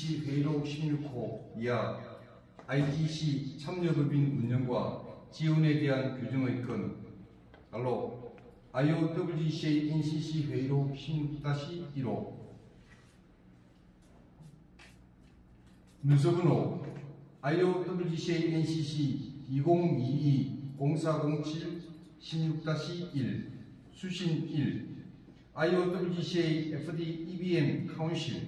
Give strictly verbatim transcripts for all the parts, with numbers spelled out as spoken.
엔씨씨 회의록 십육 호 이하 아이지씨 참여법인 운영과 지원에 대한 규정의 건 알로 아이오더블유지씨의 엔씨씨 회의록 십육 일 호 문서번호 아이오더블유지씨의 엔씨씨 이공이이 공사공칠 십육 일 수신 일 아이오더블유지씨의 에프디 이비엠 카운실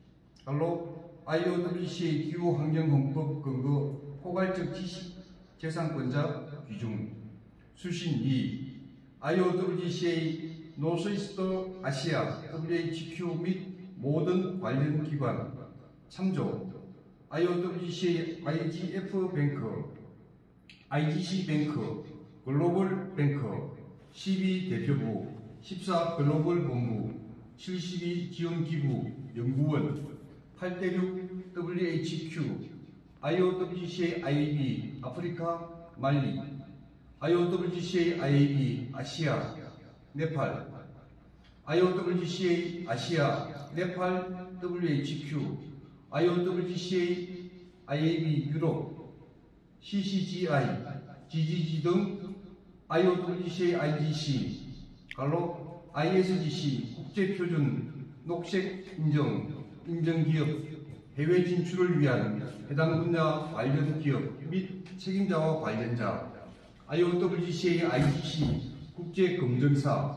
알로 아이오더블유지씨의 기후환경헌법 근거 포괄적 지식 재산권자 규정 수신 이 아이오더블유지씨의 노스이스트 아시아 더블유에이치큐 및 모든 관련 기관 참조 아이오더블유지씨의 아이지에프 뱅크, 아이지씨 뱅크, 글로벌 뱅크, 십이 대표부, 십사 글로벌 본부, 칠십이 지원기구 연구원, 팔 대 육 더블유에이치큐, 아이오더블유지씨의 아이에이비 아프리카 말리, 아이오더블유지씨의 아이에이비 아시아 네팔, 아이오더블유지씨의 아시아 네팔 더블유에이치큐, 아이오더블유지씨의 아이에이비 유럽, 씨씨지아이, 지지지 등 아이오더블유지씨의 아이지씨, 갈로 아이에스지씨 국제표준 녹색 인정, 인정기업, 해외 진출을 위한 해당 분야 관련 기업 및 책임자와 관련자, 아이오더블유지씨의 아이지씨 국제검증사,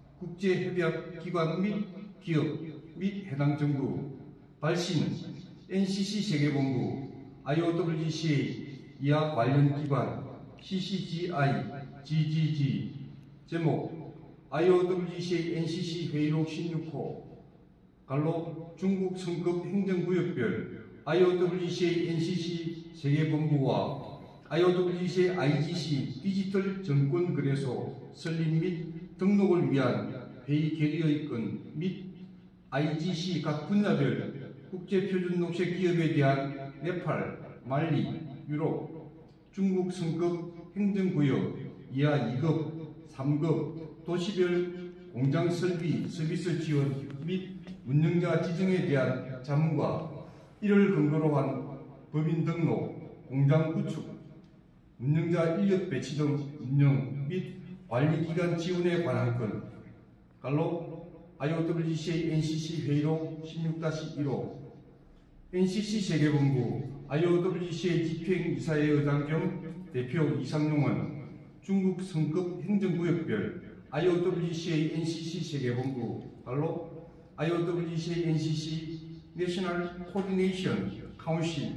국제협약기관 및 기업 및 해당 정부, 발신, 엔씨씨 세계본부, 아이오더블유지씨의 이하 관련 기관, 씨씨지아이, 지지지, 제목, 아이오더블유지씨의 엔씨씨 회의록 십육 호, 갈로 중국 성급 행정구역별 아이오더블유지씨의 엔씨씨 세계본부와 아이오더블유지씨의 아이지씨 디지털 정권거래소 설립 및 등록을 위한 회의 결의의 건 및 아이지씨 각 분야별 국제표준 녹색 기업에 대한 네팔, 말리, 유럽, 중국 성급 행정구역 이하 이 급, 삼 급 도시별 공장 설비, 서비스 지원 및 운영자 지정에 대한 자문과 이를 근거로 한 법인 등록, 공장 구축, 운영자 인력 배치 등 운영 및 관리기관 지원에 관한 건 갈로 아이오더블유지씨의 엔씨씨 회의록 십육 일 호 엔씨씨 세계본부 아이오더블유지씨의 집행이사회 의장 겸 대표 이상용은 중국 성급 행정구역별 아이오더블유지씨의 엔씨씨 세계본부 갈로 아이오더블유지씨의 엔씨씨 내셔널 코디네이션 카운실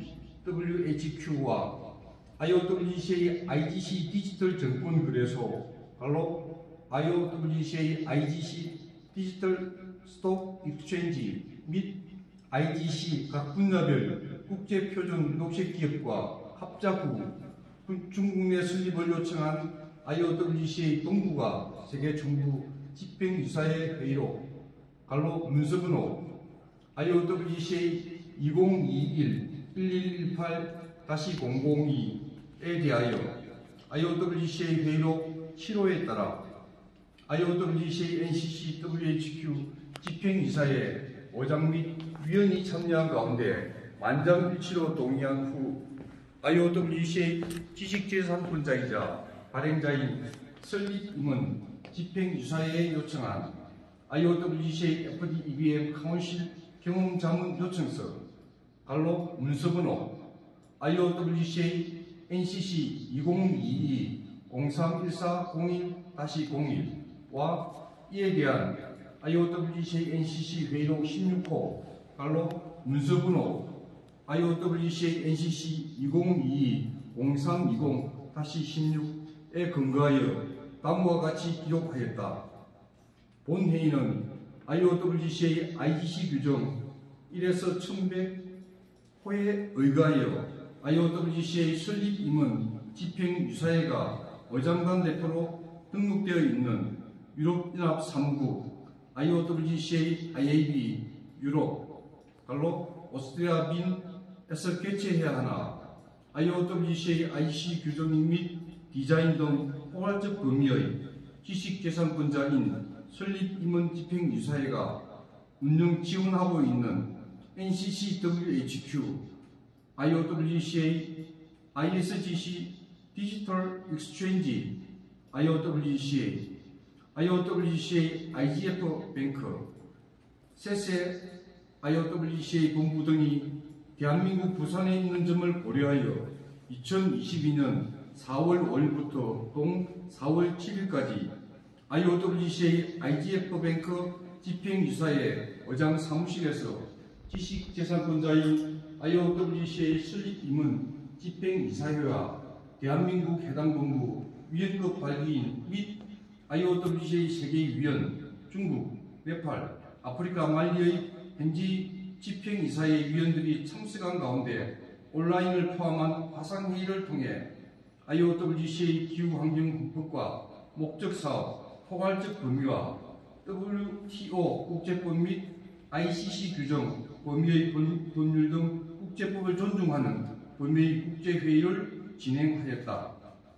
더블유에이치큐와 아이오더블유지씨의 아이지씨 디지털 정권거래소 갈로 아이오더블유지씨의 아이지씨 디지털 스톡 익스체인지 및 아이지씨 각 분야별 국제표준 녹색기업과 합작후 중국 내 설립을 요청한 아이오더블유지씨의 동부가 세계정부 집행유사의 회의록 갈로 문서번호 아이오더블유지씨의 이공이일 일일일팔 공공이에 대하여 아이오더블유지씨의 회의록 칠 호에 따라 아이오더블유지씨의 엔씨씨 더블유에이치큐 집행이사회 의장 및 위원이 참여한 가운데 만장일치로 동의한 후 아이오더블유지씨의 지식재산권자이자 발행자인 설립임은 집행유사회에 요청한 아이오더블유지씨의 에프디 이비엠 카운실 경험자문 요청서 갈로 문서번호 아이오더블유지씨의 엔씨씨 이공이이 공삼일사 공일 공일와 이에 대한 아이오더블유지씨의 엔씨씨 회의록 십육 호 갈로 문서번호 아이오더블유지씨의 엔씨씨 이공이이 공삼이공 십육에 근거하여 다음과 같이 기록하였다. 본회의는 아이오더블유지씨의 아이지씨 규정 일에서 천백 호에 의거하여 아이오더블유지씨의 설립임은 집행유사회가 의장단 대표로 등록되어 있는 유럽연합 삼 국 아이오더블유지씨의 아이에이비 유럽 갈로 오스트리아 빈에서 개최해야 하나 아이오더블유지씨의 아이씨 규정 및 디자인 등 포괄적 범위의 지식재산권자인 설립임원 집행유사회가 운영 지원하고 있는 엔씨씨 더블유에이치큐, 아이오더블유씨에이, 아이에스지씨 디지털 익스체인지, 아이오더블유씨에이, 아이오더블유씨에이 아이지에프 뱅크, 세세, 아이오더블유씨에이 본부 등이 대한민국 부산에 있는 점을 고려하여 이천이십이 년 사월 오일부터 동 사월 칠일까지 아이오더블유씨에이 아이지에프 뱅크 집행이사의 의장 사무실에서 지식재산권자의 아이오더블유씨에이 설립 임원 집행이사회와 대한민국 해당 본부 위원급 발기인 및 아이오더블유씨에이 세계위원, 중국, 네팔, 아프리카 말리의 현지 집행이사회 위원들이 참석한 가운데 온라인을 포함한 화상회의를 통해 아이오더블유씨에이 기후환경헌법과 목적사업, 포괄적 범위와 더블유티오 국제법 및 아이씨씨 규정, 범위의 법률 등 국제법을 존중하는 범위의 국제회의를 진행하였다.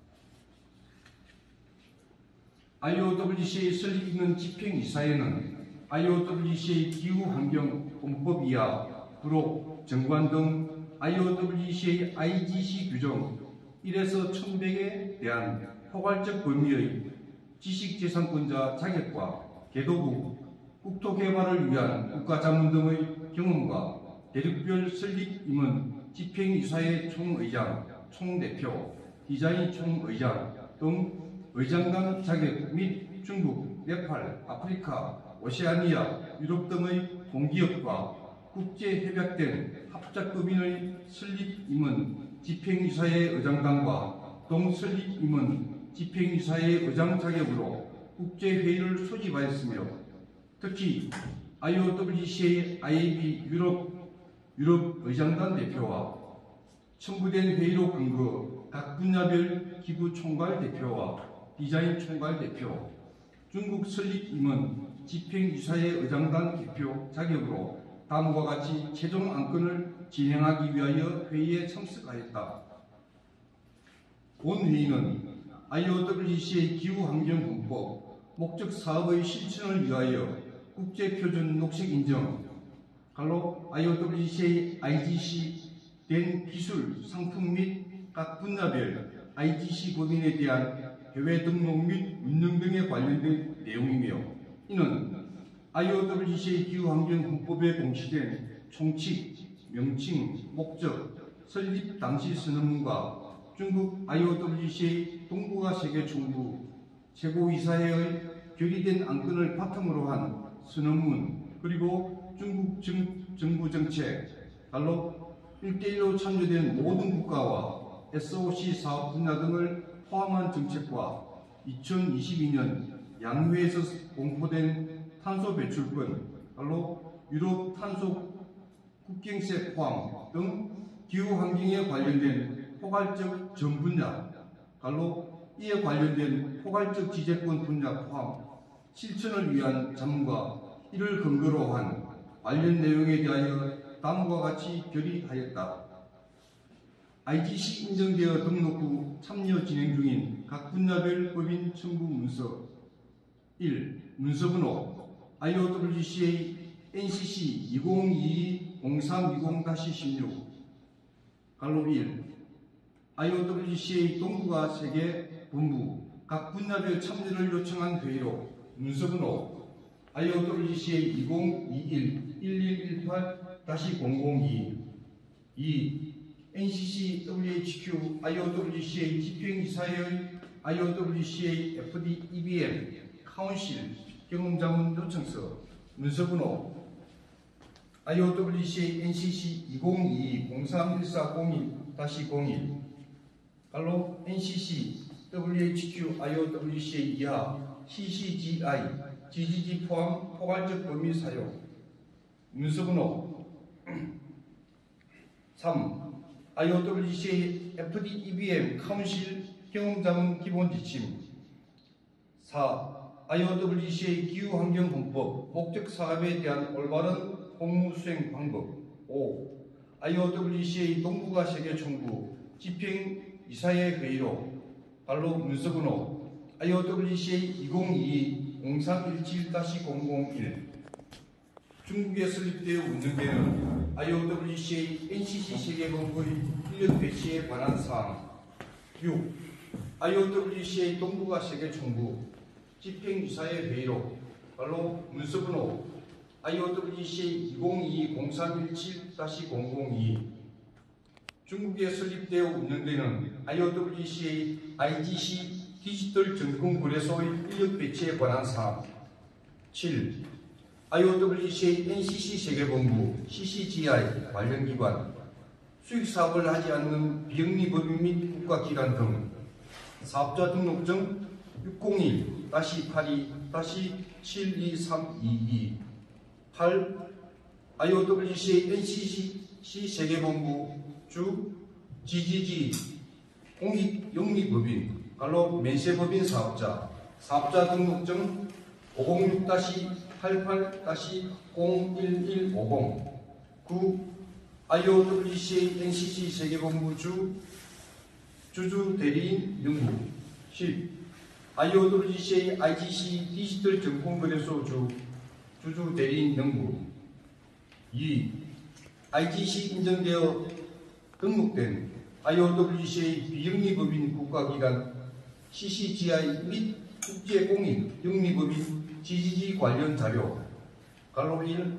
아이오더블유씨에이 설립 있는 집행이사회는 아이오더블유씨에이 기후환경헌법 이하 부록, 정관 등 아이오더블유씨에이 아이지씨 규정 일에서 천백에 대한 포괄적 범위의 지식재산권자 자격과 개도국, 국토개발을 위한 국가자문 등의 경험과 대륙별 설립 임원 집행이사회 총의장, 총대표, 디자인 총의장 등 의장단 자격 및 중국, 네팔, 아프리카, 오세아니아, 유럽 등의 공기업과 국제 협약된 합작법인의 설립 임원 집행이사회 의장단과 동설립 임원 집행이사회 의장 자격으로 국제회의를 소집하였으며 특히 아이오더블유씨에이 아이에이비 유럽, 유럽 의장단 대표와 첨부된 회의로 근거 각 분야별 기부 총괄 대표와 디자인 총괄 대표, 중국 설립 임원 집행이사회 의장단 대표 자격으로 다음과 같이 최종 안건을 진행하기 위하여 회의에 참석하였다. 본 회의는 아이오더블유씨에이 기후환경헌법 목적 사업의 실천을 위하여 국제표준 녹색인정, 갈로 아이오더블유씨에이 아이지씨 된 기술, 상품 및 각 분야별 아이지씨 법인에 대한 해외 등록 및 운영 등에 관련된 내용이며 이는 아이오더블유씨에이 기후환경헌법에 공시된 총칙, 명칭, 목적, 설립 당시 선언문과 중국 아이오더블유씨에이 동북아 세계총부 최고이사회의 결의된 안건을 바탕으로 한 선언문 그리고 중국 정, 정부 정책, 달로 일대일로 참여된 모든 국가와 에스오씨 사업 분야 등을 포함한 정책과 이천이십이 년 양회에서 공포된 탄소 배출권, 달로 유럽 탄소 국경세 포함 등 기후환경에 관련된 포괄적 전 분야, 달로 이에 관련된 포괄적 지재권 분야 포함 실천을 위한 자문과 이를 근거로 한 관련 내용에 대하여 다음과 같이 결의하였다. 아이지씨 인정되어 등록 후 참여 진행 중인 각 분야별 법인 첨부 문서 일. 문서번호 아이오더블유씨에이 엔씨씨 이공이이 공삼이공 십육 갈로 일. 아이오더블유씨에이 동북아 세계 본부 각 분야별 참여를 요청한 회의로 문서번호 아이오더블유씨에이 이공이일 일일일팔 공공이 이. 엔씨씨 더블유에이치큐 아이오더블유씨에이 집행이사회의 아이오더블유씨에이 에프디 이비엠 카운실 경험자문 요청서 문서번호 아이오더블유씨에이 엔씨씨 이공이이 공삼일사공이 공일 갈로 엔씨씨 더블유에이치큐 아이오더블유씨에이 이하 씨씨지아이 지지지 포함 포괄적 범위 사용 문서번호 삼. 아이오더블유씨에이 에프디 이비엠 카운실 경험자문 기본 지침 사. 아이오더블유씨에이 기후환경헌법 목적 사업에 대한 올바른 공무 수행 방법 오. 아이오더블유씨에이 동북아 세계총부 집행이사회 회의로 갈로 문서번호 아이오더블유씨에이 이공이이 공삼일칠 공공일 중국에 설립되어 운영되는 아이오더블유씨에이 엔씨씨 세계본부의 인력 배치에 관한 사항. 육. 아이오더블유씨에이 동부가 세계총부 집행유사의 회의록 발로 문서번호 아이오더블유씨에이 이공이이 공삼일칠 공공이 중국에 설립되어 운영되는 아이오더블유씨에이 아이지씨 디지털 정품거래소의 인력 배치에 관한 사항. 칠. 아이오더블유씨에이 엔씨씨 세계본부 씨씨지아이 관련 기관 수익사업을 하지 않는 비영리법인 및 국가기관 등 사업자 등록증 육공일 팔이 칠이삼이이. 팔. 아이오더블유씨에이 엔씨씨 세계본부 주 지지지 공익영리법인 갈로 면세법인 사업자 사업자 등록증 오공육 팔팔 공일일오공. 구. 아이오더블유씨에이 엔씨씨 세계본부 주 주주 대리인 영부. 십. 아이오더블유씨에이 아이지씨 디지털 정품거래소 주 주주 대리인 영부. 이. 아이지씨 인정되어 등록된 아이오더블유씨에이 비영리법인 국가기관 씨씨지아이 및 국제공인 영리법인 지지지 관련 자료 갈로 일.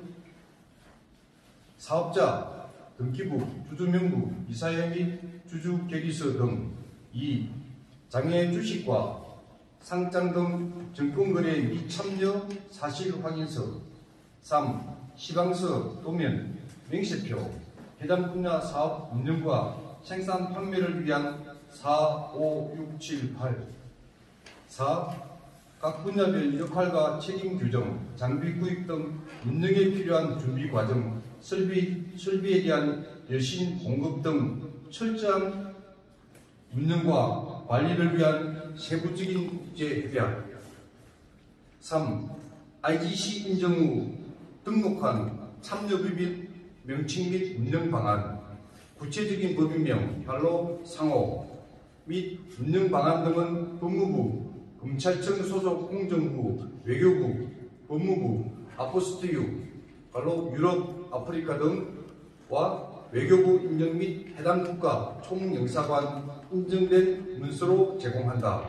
사업자 등기부, 주주명부, 이사회 및 주주계리서 등. 이. 장애 주식과 상장 등 증권거래 및 참여 사실 확인서. 삼. 시방서 도면, 명세표, 해당 분야 사업 운영과 생산 판매를 위한 사, 오, 육, 칠, 팔. 사. 각 분야별 역할과 책임 규정, 장비 구입 등 운영에 필요한 준비 과정, 설비, 설비에 대한 여신 공급 등 철저한 운영과 관리를 위한 세부적인 국제 협약. 삼. 아이지씨 인정 후 등록한 참여법인 명칭 및 운영 방안, 구체적인 법인명, 발로 상호 및 운영 방안 등은 법무부, 검찰청 소속 공정부, 외교부, 법무부, 아포스티유, 발로 유럽, 아프리카 등과 외교부 인정 및 해당 국가 총영사관 인정된 문서로 제공한다.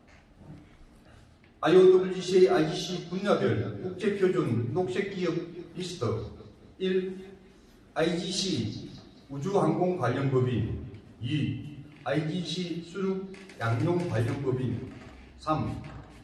아이오더블유씨에이 아이지씨 분야별 국제표준 녹색기업 리스트. 일. 아이지씨 우주항공 관련 법인. 이. 아이지씨 수륙 양용 관련 법인. 삼.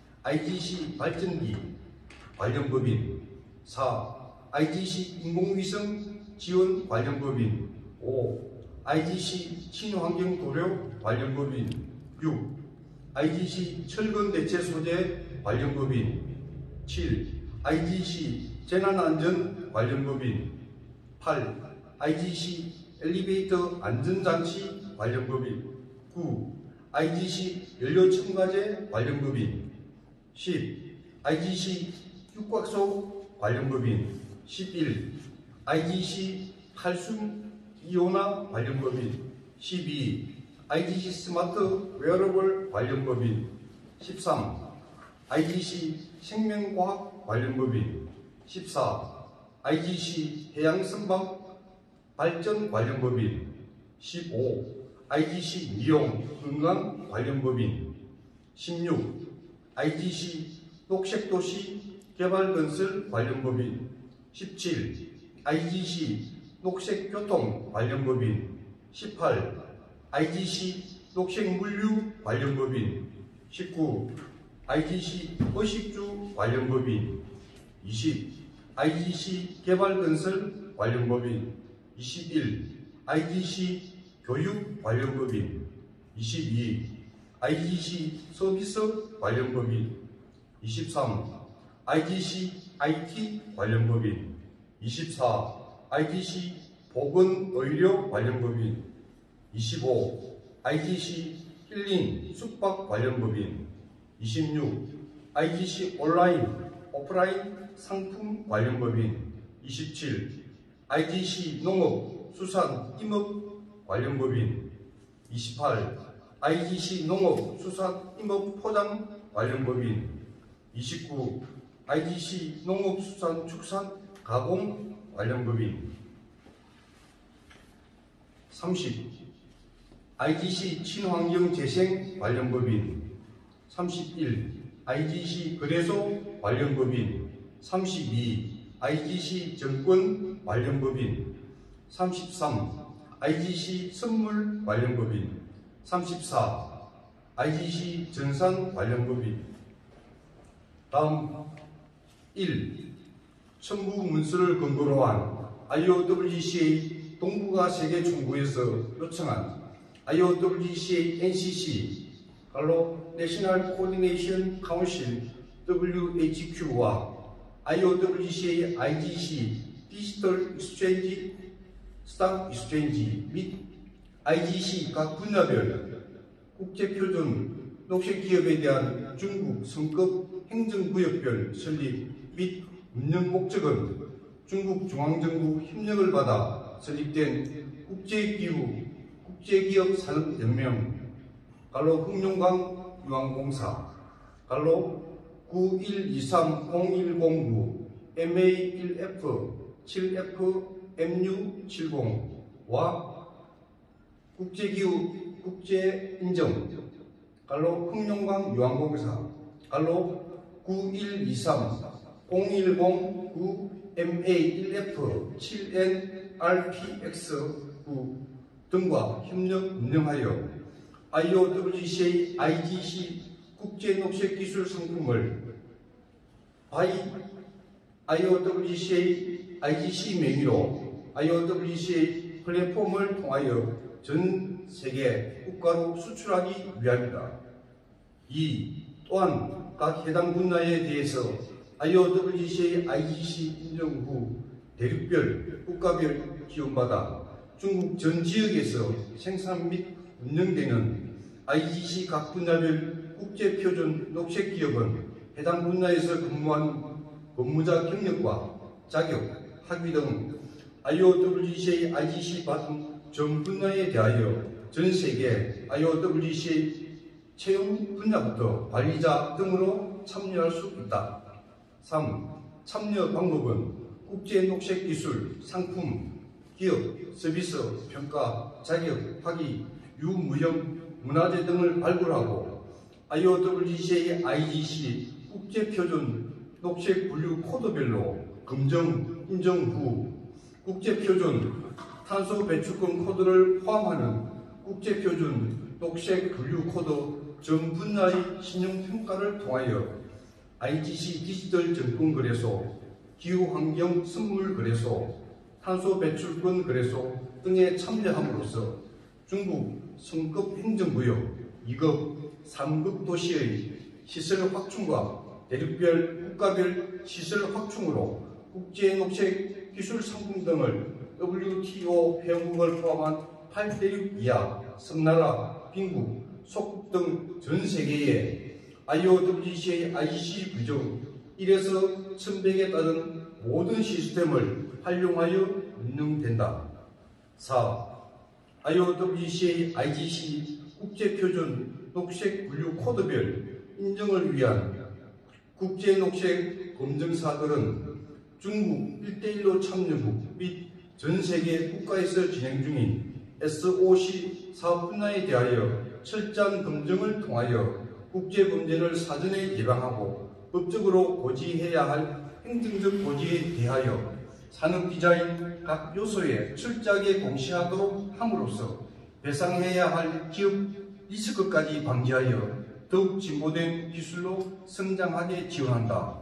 아이지씨 발전기 관련 법인. 사. 아이지씨 인공위성 지원 관련 법인. 오. 아이지씨 친환경 도료 관련 법인. 육. 아이지씨 철근 대체 소재 관련 법인. 칠. 아이지씨 재난안전 관련 법인. 팔. 아이지씨 엘리베이터 안전장치 관련 법인. 구. 아이지씨 연료 첨가제 관련 법인. 십. 아이지씨 육각소 관련 법인. 십일. 아이지씨 칼슘 이온화 관련 법인. 십이. 아이지씨 스마트 웨어러블 관련 법인. 십삼. 아이지씨 생명과학 관련 법인. 십사. 아이지씨 해양선박 발전 관련 법인. 십오. 아이지씨 미용 건강 관련 법인. 십육. 아이지씨 녹색도시 개발건설 관련 법인. 십칠. 아이지씨 녹색교통 관련 법인. 십팔. 아이지씨 녹색물류 관련 법인. 십구. 아이지씨 의식주 관련 법인. 이십. 아이지씨 개발건설 관련 법인. 이십일. 아이지씨 교육 관련 법인. 이십이. 아이지씨 서비스 관련 법인. 이십삼. 아이지씨 아이티 관련 법인. 이십사. 아이지씨 보건의료 관련 법인. 이십오. 아이지씨 힐링 숙박 관련 법인. 이십육. 아이지씨 온라인 오프라인 상품 관련 법인. 이십칠. 아이지씨 농업 수산 임업 관련 법인. 이십팔. 아이지씨 농업 수산 임업 포장 관련 법인. 이십구. 아이지씨 농업 수산 축산 가공 관련 법인. 삼십. 아이지씨 친환경 재생 관련 법인. 삼십일. 아이지씨 거래소 관련 법인. 삼십이. 아이지씨 정권 관련 법인. 삼십삼. 아이지씨 선물 관련 법인. 삼십사. 아이지씨 전산 관련 법인. 다음 일. 첨부 문서를 근거로 한 아이오더블유지씨의 동북아 세계 총부에서 요청한 아이오더블유지씨의 엔씨씨 갈로 내셔널 코디네이션 카운실 더블유에이치큐와 아이오더블유지씨의 아이지씨 디지털 익스체인지 스탁 익스체인지 및 아이지씨 각 분야별 국제표준 녹색기업에 대한 중국 성급 행정구역별 설립 및 운영 목적은 중국 중앙정부 협력을 받아 설립된 국제기후 국제기업 산업연맹 갈로 흑룡강 유황공사 갈로 구일이삼 공일공구 엠에이 일 에프 칠 에프 엠유 칠십와 국제기후 국제인정 갈로 흑룡강 유황공사 갈로 구일이삼 공일공구 엠에이 일 에프 칠 엔 알 피 엑스 구 등과 협력 운영하여 아이오더블유지씨의 아이지씨 국제녹색기술 상품을 바이 아이오더블유지씨의 아이지씨 명의로 아이오더블유지씨의 플랫폼을 통하여 전 세계 국가로 수출하기 위함이다. 이. 또한 각 해당 분야에 대해서 아이오더블유지씨의 아이지씨 인정 후 대륙별, 국가별 지원받아 중국 전 지역에서 생산 및 운영되는 아이지씨 각 분야별 국제표준 녹색기업은 해당 분야에서 근무한 근무자 경력과 자격, 학위 등 아이오더블유지씨의 아이지씨 받은 전 분야에 대하여 전 세계 아이오더블유지씨의 채용 분야부터 관리자 등으로 참여할 수 있다. 삼. 참여 방법은 국제녹색기술, 상품, 기업, 서비스, 평가, 자격, 학위, 유무형, 문화재 등을 발굴하고 아이오더블유지씨의 아이지씨 국제표준 녹색 분류 코드별로 검정, 인정 후 국제표준 탄소 배출권 코드를 포함하는 국제표준 녹색 분류 코드 전 분야의 신용평가를 통하여 아이지씨 디지털 정권거래소, 기후환경 선물거래소, 탄소 배출권 거래소 등에 참여함으로써 중국 성급 행정구역, 이 급, 삼 급 도시의 시설 확충과 대륙별, 국가별 시설 확충으로 국제녹색 기술 상품 등을 더블유티오 회원국을 포함한 팔 대륙 이하, 섬나라, 빈국, 속국 등 전 세계에 아이오더블유지씨의 아이지씨 규정 일에서 천백에 따른 모든 시스템을 활용하여 운영된다. 사. 아이오더블유지씨의 아이지씨 국제표준 녹색 분류 코드별 인정을 위한 국제녹색 검증사들은 중국 일 대일로 참여국 및 전 세계 국가에서 진행 중인 에스오씨 사업 분야에 대하여 철저한 검증을 통하여 국제범죄를 사전에 예방하고 법적으로 고지해야 할 행정적 고지에 대하여 산업디자인 각 요소에 철저하게 공시하도록 함으로써 배상해야 할 기업 리스크까지 방지하여 더욱 진보된 기술로 성장하게 지원한다.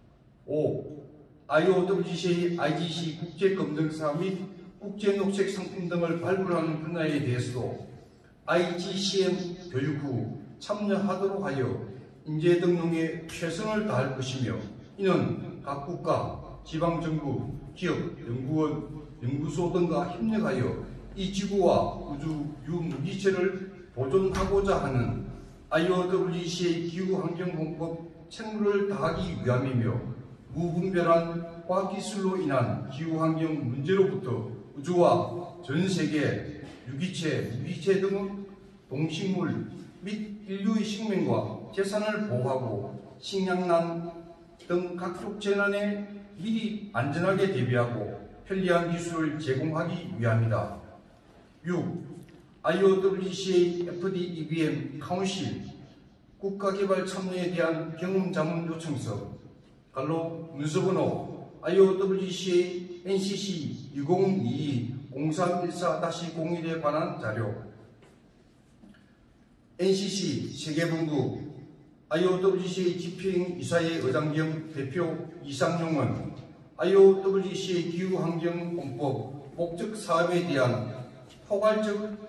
오. 아이오더블유지씨의 아이지씨 국제검증사 및 국제녹색 상품 등을 발굴하는 분야에 대해서도 아이지씨엠 교육 후 참여하도록 하여 인재 등록에 최선을 다할 것이며 이는 각 국가, 지방정부, 기업, 연구원, 연구소 등과 협력하여 이 지구와 우주 유무기체를 보존하고자 하는 아이오더블유지씨의 기후환경공법 책무를 다하기 위함이며 무분별한 과학기술로 인한 기후환경 문제로부터 우주와 전세계 유기체, 무기체 등의 동식물 및 인류의 생명과 재산을 보호하고 식량난 등 각종 재난에 미리 안전하게 대비하고 편리한 기술을 제공하기 위함이다. 육. 아이오더블유씨에이 에프디 이비엠 카운실 국가개발 참여에 대한 경험 자문 요청서 갈로 문서번호 아이오더블유씨에이 엔씨씨 이공이이 공삼일사 공일에 관한 자료 엔씨씨 세계본부 아이오더블유씨에이 집행이사회 의장 겸 대표 이상용은 아이오더블유씨에이 기후환경공법 목적 사업에 대한 포괄적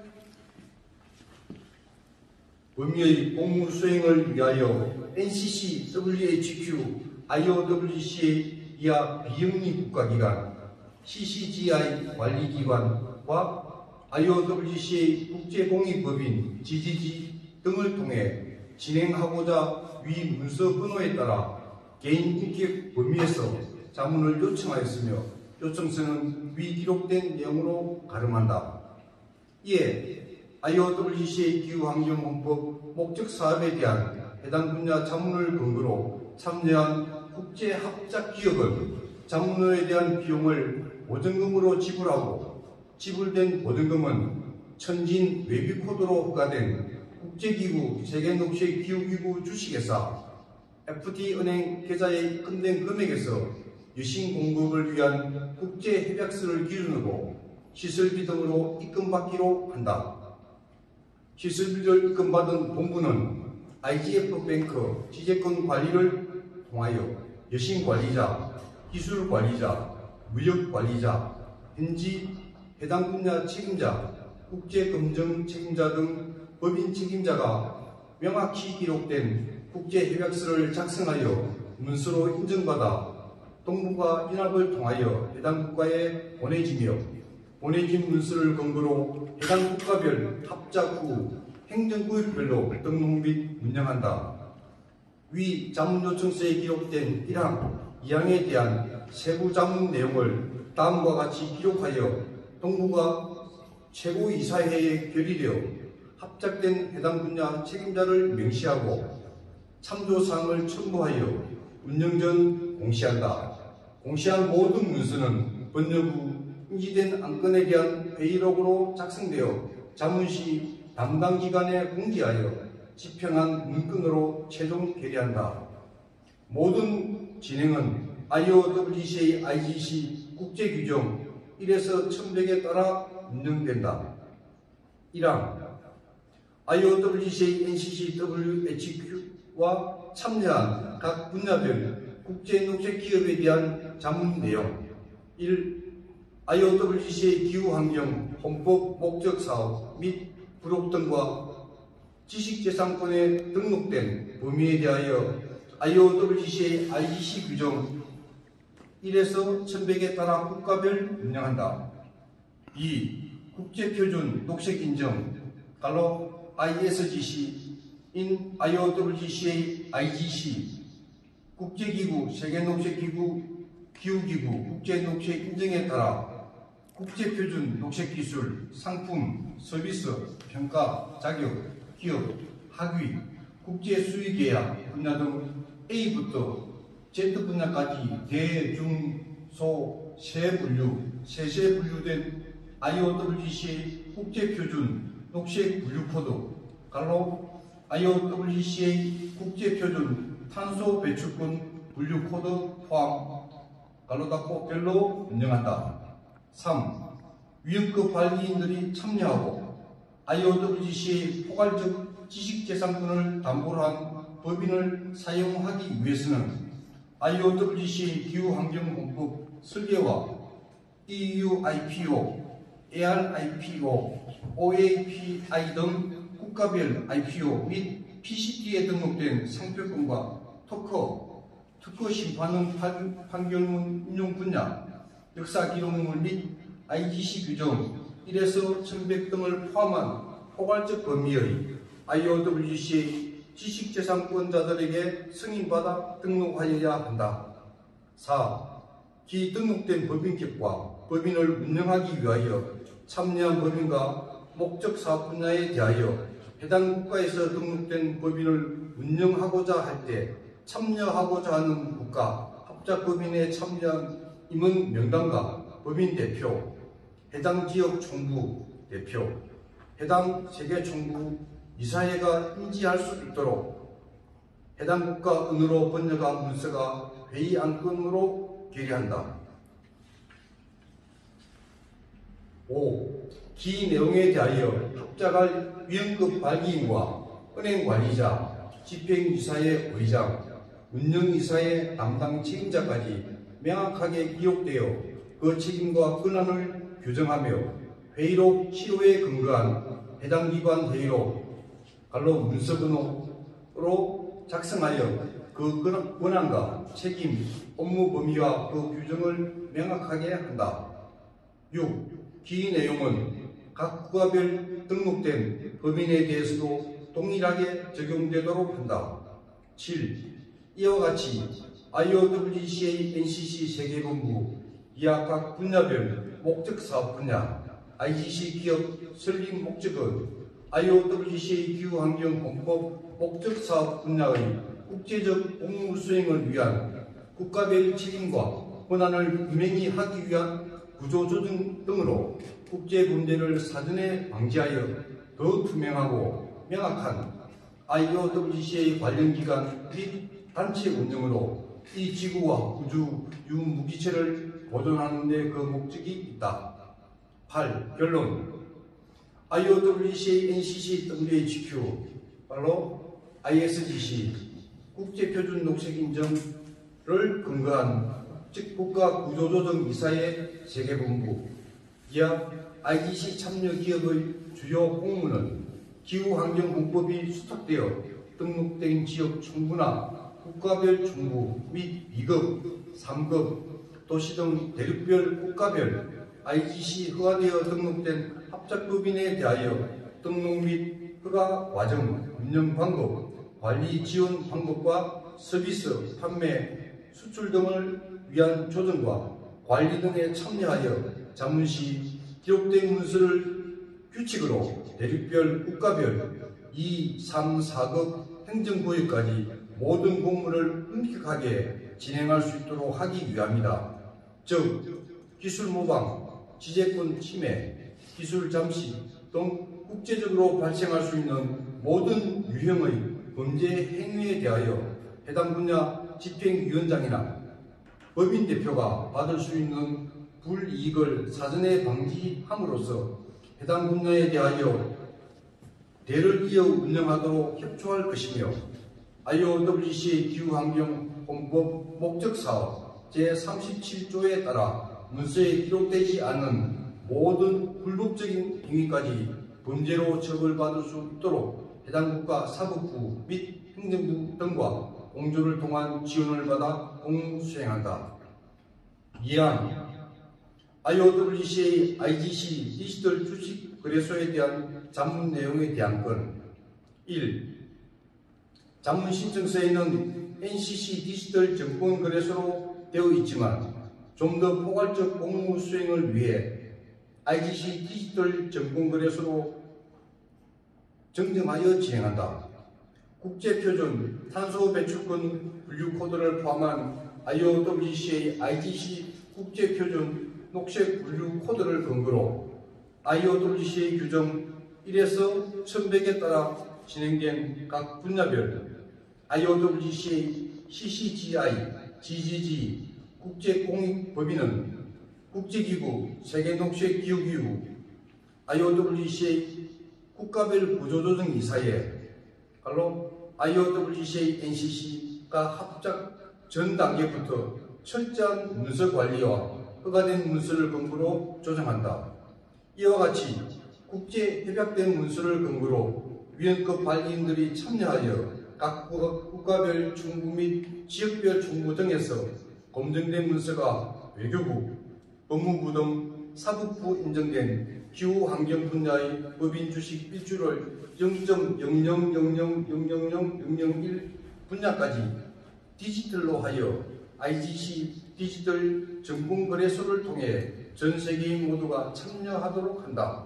의미의 공무 수행을 위하여 엔씨씨 더블유에이치큐 아이오더블유씨에이 이하 비영리 국가기관 씨씨지아이 관리기관과 아이오더블유씨에이 국제공익법인 지지지 등을 통해 진행하고자 위 문서 번호에 따라 개인 인격 범위에서 자문을 요청하였으며 요청서는 위 기록된 내용으로 가름한다. 이에 아이오더블유씨에이 기후환경공법 목적 사업에 대한 해당 분야 자문을 근거로 참여한 국제합작기업은 자문료에 대한 비용을 보증금으로 지불하고 지불된 보증금은 천진 웨비코드로 허가된 국제기구 세계녹색기후기구 주식회사 에프티은행 계좌에 입금된 금액에서 유신 공급을 위한 국제협약서를 기준으로 시설비 등으로 입금받기로 한다. 시설비를 입금받은 본부는 아이지에프뱅크 지재권 관리를 통하여 여신관리자, 기술관리자, 무역관리자, 현지 해당 분야 책임자, 국제검증 책임자 등 법인 책임자가 명확히 기록된 국제협약서를 작성하여 문서로 인정받아 동부가 연합을 통하여 해당 국가에 보내지며 보내진 문서를 근거로 해당 국가별 합작 후 행정구역별로 등록 및 운영한다. 위 자문 요청서에 기록된 일 항, 이 항에 대한 세부 자문 내용을 다음과 같이 기록하여 동부가 최고이사회에 결의되어 합작된 해당 분야 책임자를 명시하고 참조사항을 첨부하여 운영 전 공시한다. 공시한 모든 문서는 번역 후 인지된 안건에 대한 회의록으로 작성되어 자문시 담당 기관에 공지하여 집행한 문건으로 최종 결의한다. 모든 진행은 아이오더블유씨에이 아이지씨 국제규정 일에서 천백에 따라 운영된다. 일 항 아이오더블유씨에이 엔씨씨 더블유에이치큐와 참여한 각 분야별 국제녹색기업에 대한 자문 내용 일. 아이오더블유씨에이 기후환경 헌법 목적 사업 및 부록 등과 지식재산권에 등록된 범위에 대하여 아이오더블유씨에이 아이지씨 규정 일에서 천백에 따라 국가별 운영한다. 이. 국제표준 녹색인정 갈로 아이에스지씨인 아이오더블유씨에이 아이지씨 국제기구 세계녹색기구 기후기구 국제녹색 인정에 따라 국제표준 녹색기술, 상품, 서비스, 평가, 자격, 기업, 학위, 국제수의계약 분야 등 A부터 Z 분야까지 대, 중, 소, 세 분류, 세세 분류된 아이오더블유씨에이 국제표준 녹색 분류코드 갈로 아이오더블유씨에이 국제표준 탄소 배출권 분류코드 포함 갈로 닫고 별로 운영한다. 삼. 위험급 관리인들이 참여하고 아이오더블유씨에이 포괄적 지식재산권을 담보로 한 법인을 사용하기 위해서는 아이오더블유씨에이 기후환경공법 설계와 이유아이피오, 에이알아이피오, 오에이피아이 등 국가별 아이피오 및 피씨티에 등록된 상표권과 특허, 특허 심판원 판결문 인용 분야, 역사 기록물 및 아이지씨 규정 일에서 천백 등을 포함한 포괄적 범위의 아이오더블유씨에이 지식재산권자들에게 승인받아 등록하여야 한다. 사. 기등록된 법인격과 법인을 운영하기 위하여 참여한 법인과 목적 사업 분야에 대하여 해당 국가에서 등록된 법인을 운영하고자 할 때 참여하고자 하는 국가 합작법인에 참여한 임원 명단과 법인 대표, 해당 지역 총부 대표, 해당 세계 총부 이사회가 인지할 수 있도록 해당 국가 언어로 번역한 문서가 회의 안건으로 결의한다. 오. 기 내용에 대하여 합작할 위원급 발기인과 은행관리자, 집행이사회 의장, 운영이사의 담당 책임자까지 명확하게 기록되어 그 책임과 권한을 규정하며 회의록 치료에 근거한 해당 기관 회의록 갈로 문서번호로 작성하여 그 권한과 책임, 업무 범위와 그 규정을 명확하게 한다. 육. 기 내용은 각 국가별 등록된 법인에 대해서도 동일하게 적용되도록 한다. 칠. 이와 같이 아이오더블유지씨에이 엔씨씨 세계본부 이하 각 분야별 목적 사업 분야, 아이지씨 기업 설립 목적은 아이오더블유지씨에이 기후환경공법 목적 사업 분야의 국제적 업무 수행을 위한 국가별 책임과 권한을 분명히 하기 위한 구조조정 등으로 국제 문제를 사전에 방지하여 더 투명하고 명확한 아이오더블유지씨에이 관련 기관 및 단체 운영으로 이 지구와 우주 유무기체를 보존하는 데 그 목적이 있다. 팔. 결론. 아이오더블유지씨에이 엔씨씨 더블유에이치큐 바로 아이에스지씨 국제표준 녹색인증을 근거한 즉 국가구조조정이사회 세계본부 이하 아이지씨 참여 기업의 주요 공무는 기후환경공법이 수탁되어 등록된 지역 총부나 국가별 총부 및 이 급, 삼 급 도시 등 대륙별 국가별 아이지씨 허가되어 등록된 합작법인에 대하여 등록 및 허가 과정, 운영 방법, 관리 지원 방법과 서비스, 판매, 수출 등을 위한 조정과 관리 등에 참여하여 자문시 기록된 문서를 규칙으로 대륙별, 국가별 이, 삼, 사 급 행정구역까지 모든 공무를 엄격하게 진행할 수 있도록 하기 위함이다. 즉, 기술 모방, 지재권 침해, 기술 잠시 등 국제적으로 발생할 수 있는 모든 유형의 범죄 행위에 대하여 해당 분야 집행위원장이나 법인 대표가 받을 수 있는 불이익을 사전에 방지함으로써 해당 분야에 대하여 대를 이어 운영하도록 협조할 것이며 아이오더블유지씨에이 기후환경공법 목적사업 제삼십칠 조에 따라 문서에 기록되지 않은 모든 불법적인 행위까지 범죄로 처벌받을 수 있도록 해당 국가 사법부 및 행정부 등과 공조를 통한 지원을 받아 공무 수행한다. 이항 아이오더블유지씨에이 아이지씨 디지털 주식 거래소에 대한 자문 내용에 대한 건 일. 자문 신청서에는 엔씨씨 디지털 증권 거래소로 되어 있지만 좀 더 포괄적 공무 수행을 위해 아이지씨 디지털 증권 거래소로 정정하여 진행한다. 국제표준 탄소 배출권 분류 코드를 포함한 아이오더블유지씨에이 아이지씨 국제표준 녹색 분류 코드를 근거로 아이오더블유지씨에이 규정 일에서 천백에 따라 진행된 각 분야별 아이오더블유지씨에이 씨씨지아이, 지지지 국제공익법인은 국제기구 세계녹색기후기구 아이오더블유지씨에이 국가별 구조조정이사회 갈로 아이오더블유지씨에이 엔씨씨가 합작 전 단계부터 철저한 문서 관리와 허가된 문서를 근거로 조정한다. 이와 같이 국제 협약된 문서를 근거로 위원급 발기인들이 참여하여 각 국가별 총부 및 지역별 총부 등에서 검증된 문서가 외교부, 법무부 등 사법부 인정된 기후환경 분야의 법인 주식 일주를 영 점 영영영영영영영영일 분야까지 디지털로 하여 아이지씨 디지털 증권거래소를 통해 전 세계인 모두가 참여하도록 한다.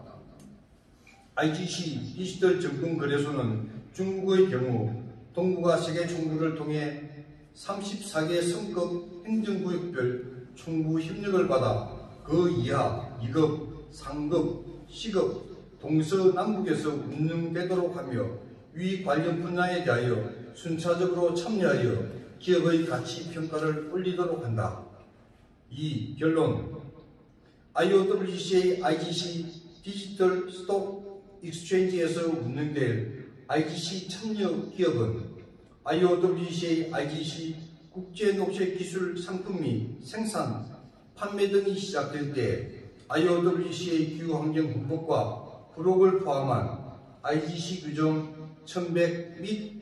아이지씨 디지털 증권거래소는 중국의 경우 동북아 세계 총부를 통해 삼십사 개 성급 행정구역별 총부 협력을 받아 그 이하 이 급, 삼 급, 시급 동서남북에서 운영되도록 하며 위 관련 분야에 대하여 순차적으로 참여하여 기업의 가치 평가를 올리도록 한다. 이. 결론. 아이오더블유지씨의 아이지씨 디지털 스톡 익스체인지에서 운영될 아이지씨 참여 기업은 아이오더블유지씨의 아이지씨 국제녹색기술 상품 및 생산, 판매 등이 시작될 때 아이오더블유지씨의 기후환경헌법과 부록을 포함한 아이지씨 규정 천백 및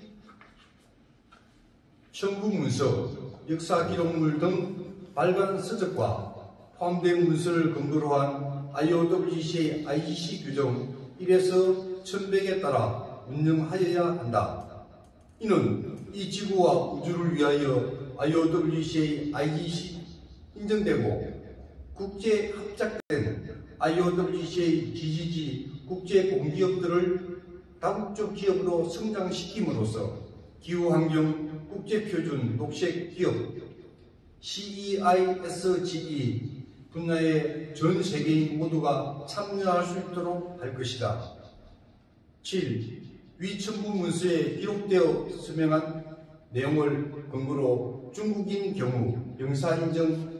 첨부문서, 역사기록물 등 발간 서적과 포함된 문서를 근거로 한 아이오더블유지씨의 아이지씨 규정 일에서 천백에 따라 운영하여야 한다. 이는 이 지구와 우주를 위하여 아이오더블유지씨의 아이지씨 인정되고 국제 합작된 아이오더블유지씨의 지지지 국제 공기업들을 다국적 기업으로 성장시킴으로써 기후환경 국제표준 녹색기업 씨이아이에스지이 분야의 전 세계인 모두가 참여할 수 있도록 할 것이다. 칠. 위 첨부 문서에 기록되어 서명한 내용을 근거로 중국인 경우 영사인정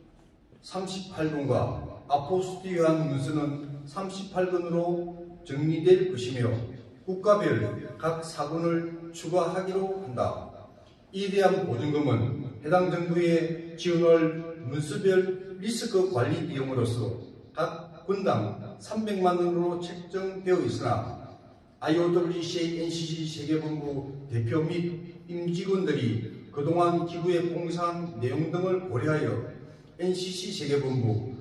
삼십팔 번과 아포스티유한 문서는 삼십팔 번으로 정리될 것이며 국가별 각 사 번을 추가하기로 한다. 이에 대한 보증금은 해당 정부에 지원할 문서별 리스크 관리 비용으로서 각 건당 삼백만 원으로 책정되어 있으나 아이오더블유지씨의 엔씨씨 세계본부 대표 및 임직원들이 그동안 기부에 봉사한 내용 등을 고려하여 엔씨씨 세계본부,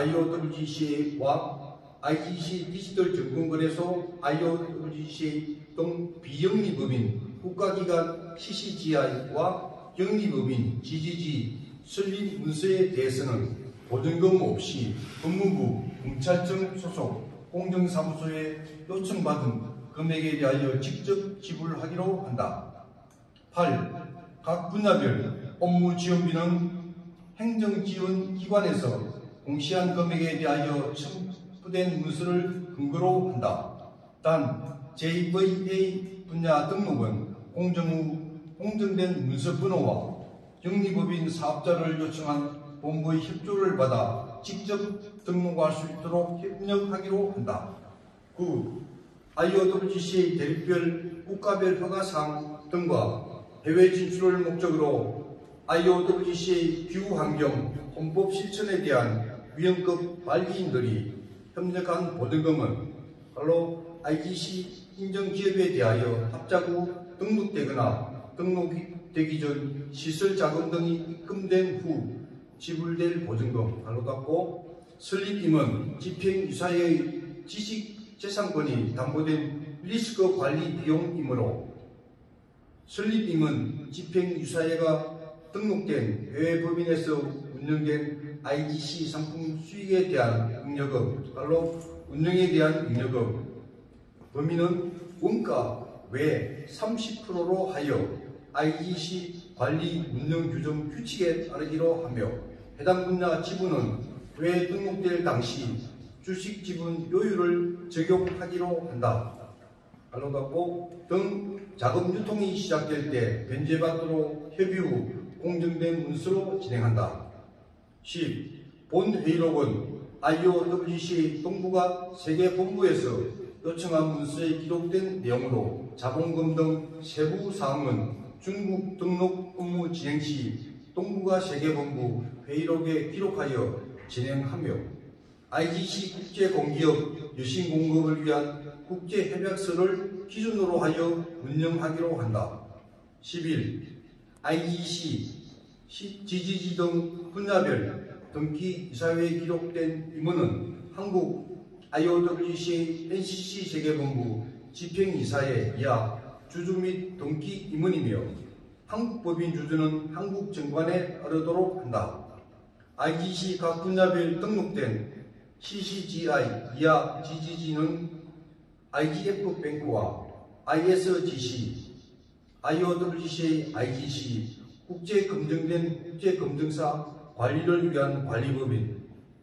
아이오더블유지씨와 아이지씨 디지털 증권거래소, 아이오더블유지씨 등 비영리법인 국가기관 씨씨지아이와 영리법인 지지지 설립 문서에 대해서는 보증금 없이 법무부 검찰청 소속 공정사무소에 요청받은 금액에 대하여 직접 지불하기로 한다. 팔. 각 분야별 업무 지원비는 행정지원기관에서 공시한 금액에 대하여 첨부된 문서를 근거로 한다. 단 제이브이에이 분야 등록은 공정 후 공정된 문서 번호와 영리법인 사업자를 요청한 본부의 협조를 받아 직접 등록할 수 있도록 협력하기로 한다. 구. 아이오더블유지씨의 대륙별 국가별 허가사항 등과 해외 진출을 목적으로 아이오더블유지씨의 기후환경 헌법 실천에 대한 위원급 관리인들이 협력한 보증금은 바로 아이지씨 인정기업에 대하여 합작 후 등록되거나 등록되기 전 시설자금 등이 입금된 후 지불될 보증금 바로 닫고 설립임은 집행유사의 지식재산권이 담보된 리스크 관리 비용이므로 설립임은 집행유사회가 등록된 해외 법인에서 운영된 아이지씨 상품 수익에 대한 잉여금, 바로 운영에 대한 잉여금, 범위는 원가 외 삼십 퍼센트로 하여 아이지씨 관리 운영 규정 규칙에 따르기로 하며 해당 분야 지분은 왜 등록될 당시 주식 지분 요율을 적용하기로 한다. 알로 갖고 등 자금 유통이 시작될 때 변제받도록 협의 후 공정된 문서로 진행한다. 십. 본 회의록은 아이오더블유지씨 동부가 세계본부에서 요청한 문서에 기록된 내용으로 자본금 등 세부 사항은 중국 등록 업무 진행 시 동부가 세계본부 회의록에 기록하여 진행하며 아이지씨 국제공기업 여신공급을 위한 국제협약서를 기준으로 하여 운영하기로 한다. 십일. 아이지씨, 지지지 등 분야별 등기 이사회에 기록된 임원은 한국 아이오더블유지씨 엔씨씨 세계본부 집행이사회 이하 주주 및 등기 임원이며 한국 법인 주주는 한국 정관에 따르도록 한다. 아이지씨 각 분야별 등록된 씨씨지아이 이하 지지지는 아이지에프뱅크와 아이에스지씨, 아이오더블유지씨의 아이지씨, 국제 검증된 국제검증사 관리를 위한 관리법인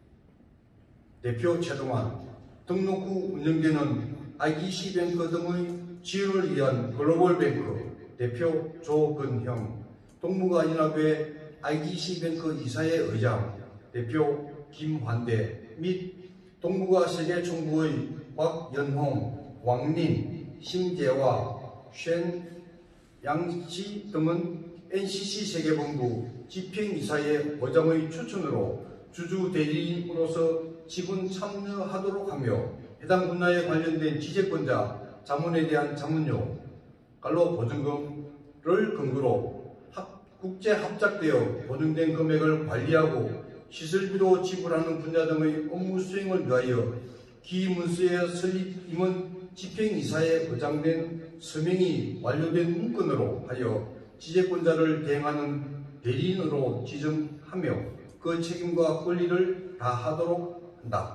대표 최동환, 등록 후 운영되는 아이디씨뱅크 등의 지원을 위한 글로벌뱅크 대표 조근형, 동북아연합회 아이디씨뱅크 이사회 의장 대표 김환대 및 동북아 세계총부의 곽연홍, 왕린, 심재화, 쉔 양치 등은 엔씨씨 세계본부 집행이사회 의장의 추천으로 주주 대리인으로서 지분 참여하도록 하며 해당 분야에 관련된 지재권자 자문에 대한 자문료, 갈로 보증금을 근거로 합, 국제 합작되어 보증된 금액을 관리하고 시설비로 지불하는 분야 등의 업무 수행을 위하여 기문서의 설립 임원 집행이사에 보장된 서명이 완료된 문건으로 하여 지재권자를 대행하는 대리인으로 지정하며 그 책임과 권리를 다하도록 한다.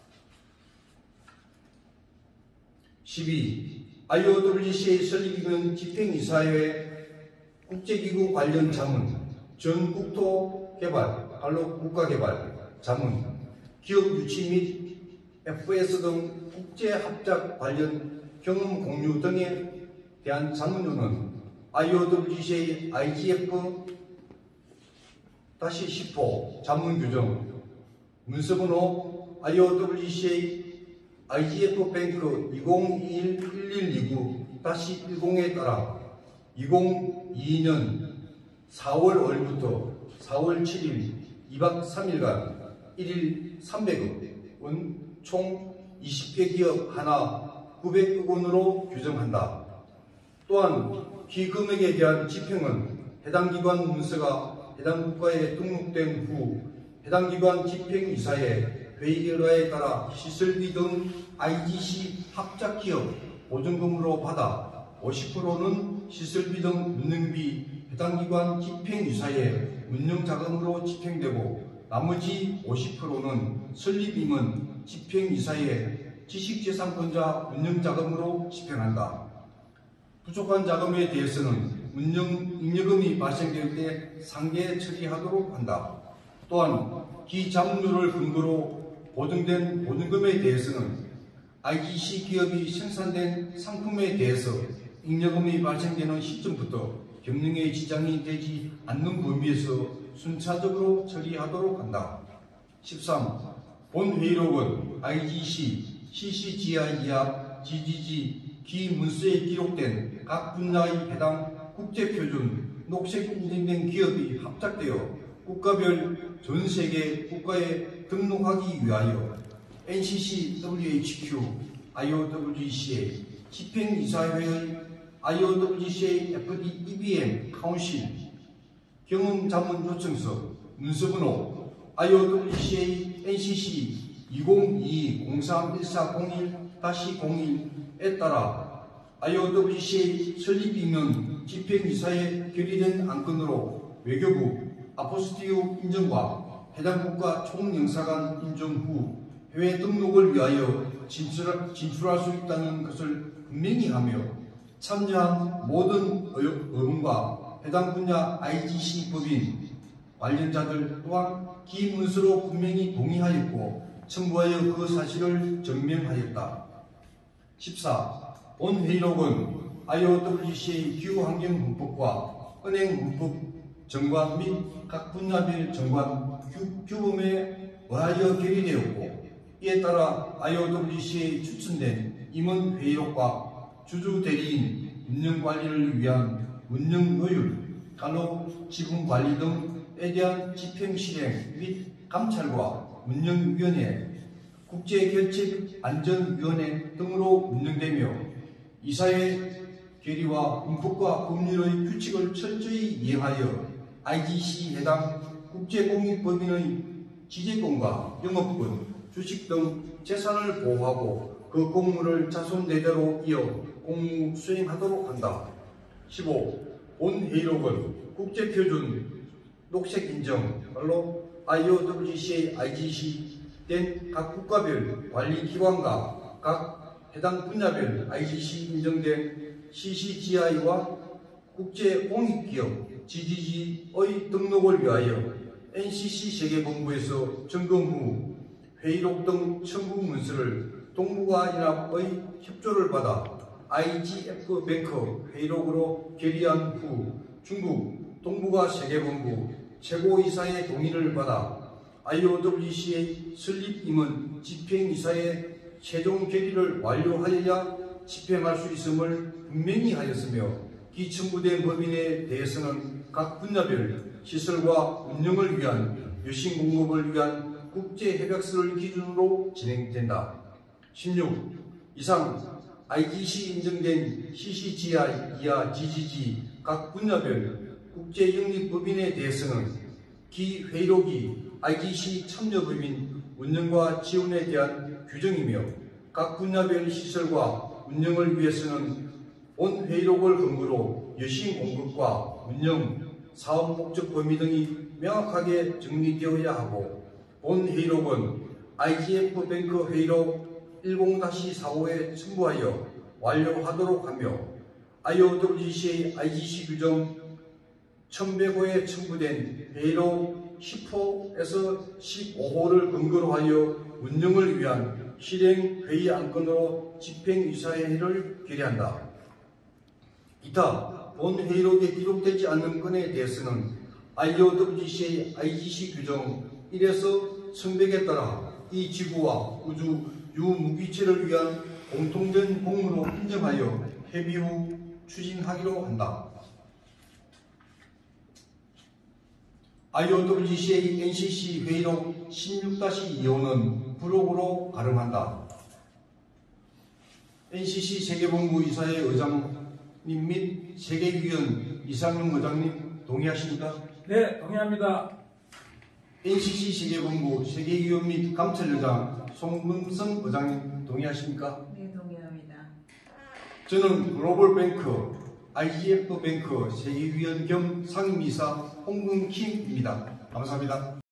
십이. 아이오더블유씨에이 설립임원 집행이사회 국제기구 관련 자문, 전국토개발, 갈로 국가개발, 자문, 기업 유치 및 에프에스 등 국제합작 관련 경험 공유 등에 대한 자문료는 아이오더블유씨에이 아이지에프 십 호 자문규정 문서번호 아이오더블유씨에이 아이지에프 뱅크 이공이일 일일이구 일공에 따라 이천이십이 년 사월 오일부터 사월 칠일 이박 삼일간 일일 삼백억 원 총 이십 개 기업 하나 구백억 원으로 규정한다. 또한 기금액에 대한 집행은 해당 기관 문서가 해당 국가에 등록된 후 해당 기관 집행이사의 회의 결과에 따라 시설비 등 아이디씨 합작기업 보증금으로 받아 오십 퍼센트는 시설비 등 운영비 해당 기관 집행이사의 운영자금으로 집행되고 나머지 오십 퍼센트는 설립임원 집행이사의 지식재산권자 운영자금으로 집행한다. 부족한 자금에 대해서는 운영 잉여금이 발생될 때 상계 처리하도록 한다. 또한 기자문료를 근거로 보증된 보증금에 대해서는 아이디씨 기업이 생산된 상품에 대해서 잉여금이 발생되는 시점부터 경영에 지장이 되지 않는 범위에서 순차적으로 처리하도록 한다. 십삼. 본 회의록은 아이디씨, 씨씨지아이 이하, 지지지, 기문서에 기록된 각 분야의 해당 국제표준 녹색 인증된 기업이 합작되어 국가별 전세계 국가에 등록하기 위하여 엔씨씨 더블유에이치큐, 아이오더블유씨에이, 집행이사회의 아이오더블유씨에이 에프디 이비엠 카운실, 경험자문 요청서, 문서번호 아이오더블유씨에이 엔씨씨 이공이이 공삼일사공일 공일에 따라 아이오더블유씨에이 설립임원 집행이사에 결의된 안건으로 외교부 아포스티오 인정과 해당 국가 총영사관 인정 후 해외 등록을 위하여 진출할, 진출할 수 있다는 것을 분명히 하며 참여한 모든 의원과 해당 분야 아이디씨 법인 관련자들 또한 기문서로 분명히 동의하였고 첨부하여 그 사실을 증명하였다. 십사. 본 회의록은 아이오더블유씨에이 기후환경문법과 은행문법 정관 및 각 분야별 정관 규범에 의하여 결의되었고 이에 따라 아이오더블유씨에이 추천된 임원 회의록과 주주 대리인 운영관리를 위한 운영의율, 간혹 지분관리 등에 대한 집행실행 및 감찰과 운영위원회, 국제결책안전위원회 등으로 운영되며 이사회 결의와 문법과 법률의 규칙을 철저히 이행하여 아이디씨 해당 국제공익법인의 지재권과 영업권, 주식 등 재산을 보호하고 그 공무를 자손 대대로 이어 공무 수행하도록 한다. 십오. 본 회의록은 국제표준 녹색인정로 아이오더블유씨에이 아이디씨 된 각 국가별 관리기관과 각 해당 분야별 아이디씨 인정된 씨씨지아이와 국제공익기업 지지지의 등록을 위하여 엔씨씨 세계본부에서 점검 후 회의록 등 첨부 문서를 동북아연합의 협조를 받아 아이지에프뱅크 회의록으로 결의한 후 중국 동북아 세계본부 최고이사의 동의를 받아 아이오더블유씨의 설립임원 집행이사의 최종 결의를 완료하여야 집행할 수 있음을 분명히 하였으며 기첨부된 법인에 대해서는 각 분야별 시설과 운영을 위한 여신 공급을 위한 국제협약서를 기준으로 진행된다. 십육. 이상 아이지씨 인정된 씨씨지아이 이하 지지지 각 분야별 국제영리법인에 대해서는 기 회의록이 아이지씨 참여법인 운영과 지원에 대한 규정이며 각 분야별 시설과 운영을 위해서는 본 회의록을 근거로 여신 공급과 운영, 사업 목적 범위 등이 명확하게 정리되어야 하고 본 회의록은 아이지에프뱅크 회의록 십 사십오에 첨부하여 완료하도록 하며 아이오더블유씨의 아이지씨 규정 천백호에 첨부된 회의록 십 호에서 십오 호를 근거로 하여 운영을 위한 실행 회의 안건으로 집행이사회를 결의한다. 기타 본 회의록에 기록되지 않는 건에 대해서는 아이오더블유씨의 아이지씨 규정 일에서 천백에 따라 이 지구와 우주 유무기체를 위한 공통된 공무로 인정하여 협의 후 추진하기로 한다. 아이오더블유씨의 엔씨씨 회의록 십육 이 호는 부록으로 가름한다. 엔씨씨 세계본부 이사회 의장님 및 세계위원 이상용 의장님 동의하십니까? 네, 동의합니다. 엔씨씨 세계본부 세계위원 및 감찰여장 송금성 의장님 동의하십니까? 네, 동의합니다. 저는 글로벌뱅크 아이지에프뱅크 세계위원 겸 상임이사 홍근킴입니다. 감사합니다.